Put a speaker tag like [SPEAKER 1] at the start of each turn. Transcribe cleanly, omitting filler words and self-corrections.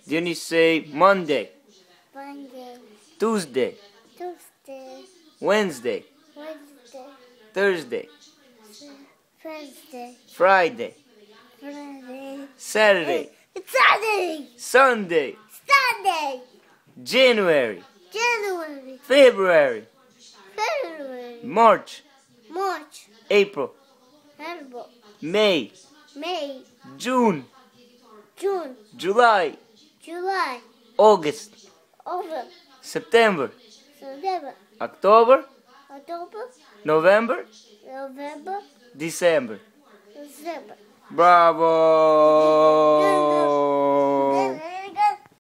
[SPEAKER 1] Dionis say Monday,
[SPEAKER 2] Monday,
[SPEAKER 1] Tuesday,
[SPEAKER 2] Tuesday,
[SPEAKER 1] Wednesday,
[SPEAKER 2] Wednesday,
[SPEAKER 1] Thursday,
[SPEAKER 2] Thursday,
[SPEAKER 1] Friday,
[SPEAKER 2] Friday,
[SPEAKER 1] Saturday,
[SPEAKER 2] Saturday,
[SPEAKER 1] Sunday,
[SPEAKER 2] Sunday,
[SPEAKER 1] January,
[SPEAKER 2] January,
[SPEAKER 1] February,
[SPEAKER 2] February,
[SPEAKER 1] March,
[SPEAKER 2] March,
[SPEAKER 1] April,
[SPEAKER 2] April,
[SPEAKER 1] May,
[SPEAKER 2] May,
[SPEAKER 1] June,
[SPEAKER 2] June,
[SPEAKER 1] July,
[SPEAKER 2] July,
[SPEAKER 1] August,
[SPEAKER 2] August,
[SPEAKER 1] September,
[SPEAKER 2] September,
[SPEAKER 1] October,
[SPEAKER 2] October,
[SPEAKER 1] November,
[SPEAKER 2] November,
[SPEAKER 1] December.
[SPEAKER 2] December.
[SPEAKER 1] Bravo!